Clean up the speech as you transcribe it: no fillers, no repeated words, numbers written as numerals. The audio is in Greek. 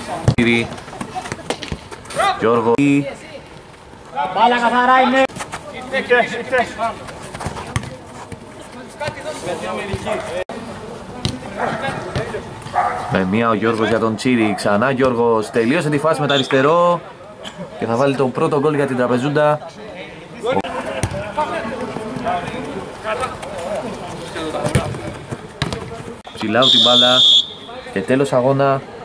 Γιώργο. Μπάλα καθαρά είναι. Με μία ο Γιώργος για τον Τσίρι. Ξανά Γιώργος τελείωσε τη φάση με το αριστερό και θα βάλει τον πρώτο γκολ για την Τραπεζούντα. Ψηλάω την μπάλα και τέλος αγώνα.